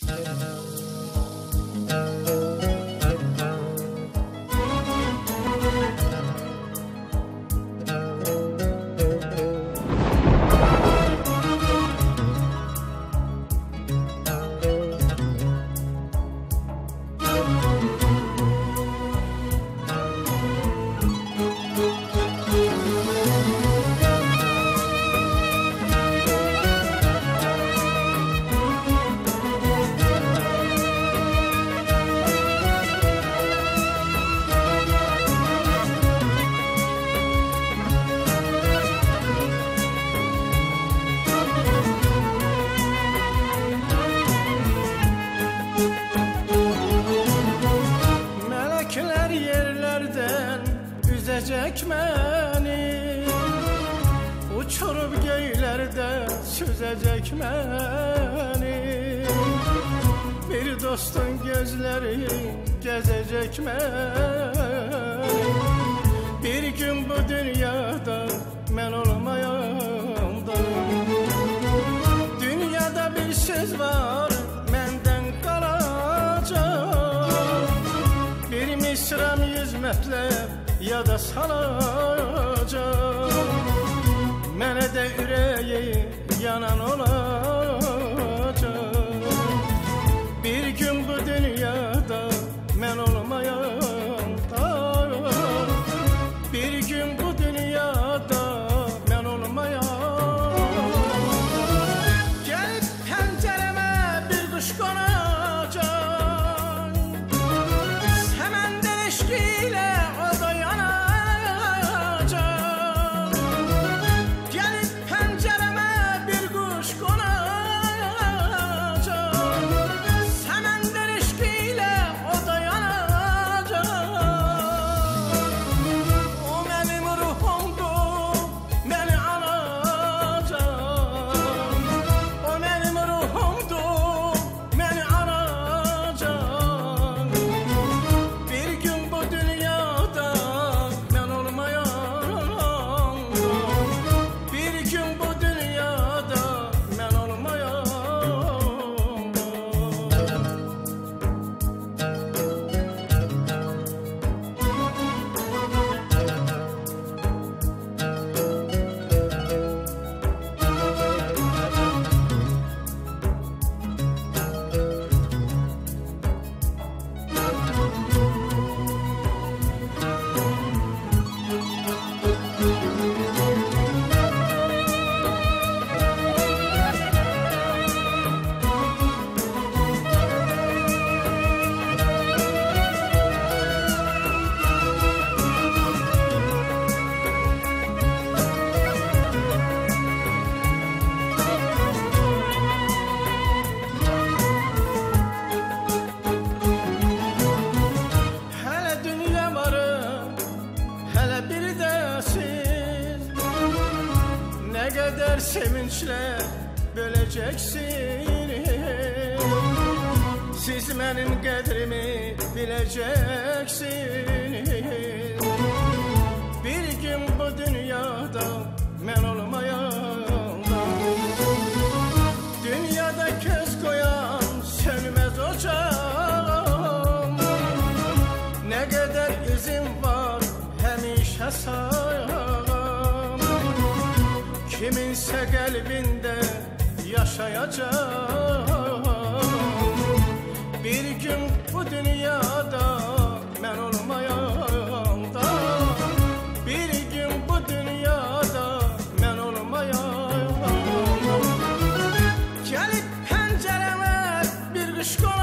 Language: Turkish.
Üzecek beni, uçurup göylerde süzecek beni. Bir dostun gözleri gezecek beni. Bir gün bu dünyada ben olmayanda. Dünyada bir söz var menden kalacak. Bir misram 100 metre ya da salacak. Mene de yüreği yanan olacak. Bir gün bu dünyada men olmayanda. Bir gün bu dünyada men olmayanda. Gelip pencereme bir kuş konacak. Semenden eşkiyle ne kadar sevinçle böleceksiniz. Siz benim kadrimi bileceksiniz. Bir gün bu dünyada men olmayanda. Dünyada köz koyan sönmez ocağım. Ne kadar izin var hemişe sağım. Kiminse kalbinde yaşayacağım. Bir gün bu dünyada men olmayanda. Bir gün bu dünyada men olmayanda. Gelip pencereme bir kuş